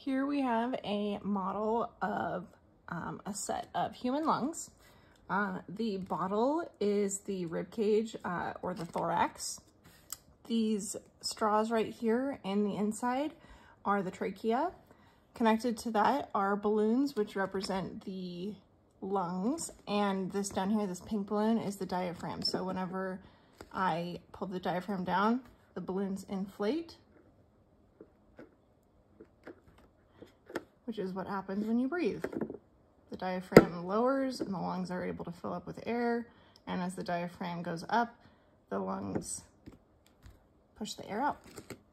Here we have a model of a set of human lungs. The bottle is the rib cage or the thorax. These straws right here in the inside are the trachea. Connected to that are balloons, which represent the lungs. And this down here, this pink balloon, is the diaphragm. So whenever I pull the diaphragm down, the balloons inflate, which is what happens when you breathe. The diaphragm lowers and the lungs are able to fill up with air. And as the diaphragm goes up, the lungs push the air out.